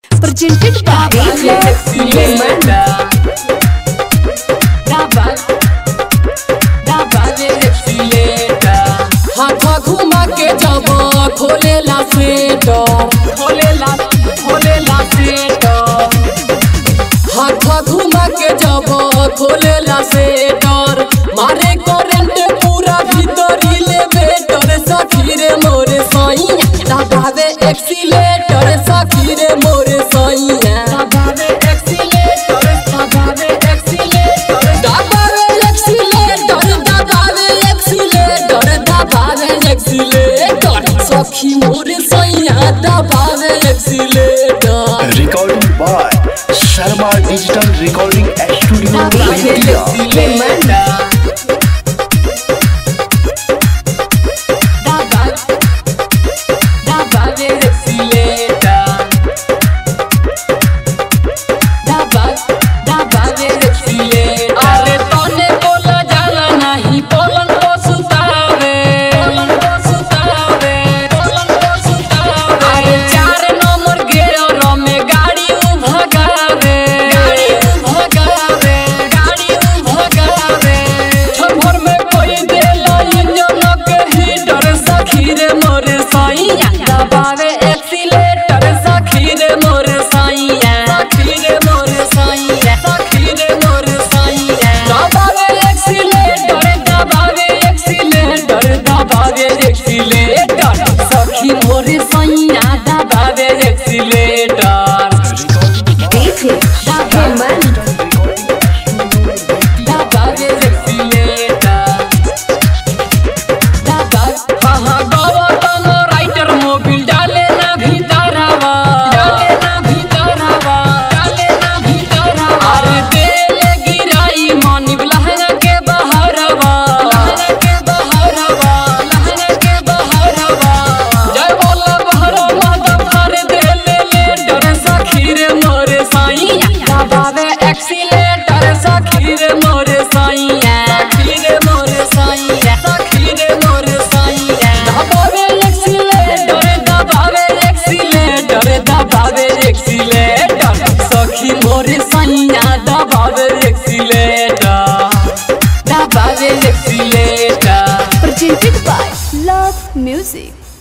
Presented by हाथ घुमा के जब खोलेला सेटर हाथ घुमा के जब खोलेला सेटर मारे करेंट पूरा भीतरी ले बेटर सखी रे मोरे सैया दबावे एक्सीलेटर सखी रे मोरे सैया दबावे एक्सीलेटर सखी मोरे सैया दबावे accelerator. Recording by Sharma Digital Recording Studio India। सखी मोरे सैया दबावे एक्सीलेटर। दबावे एक्सीलेटर हाँ गौतम राइटर मोबिल डाले ना भीतरवा अरे तेल गिराई मानिब लहंगा के बहरवा जय बोला बहरो माधव कर देले लेटर सखी रे मोरे सैया दबावे एक्सीलेटर सखी रे मोरे सैया दबावे एक्सीलेटर सखी मोरे सैया दबावे accelerator. Presented by Love Music।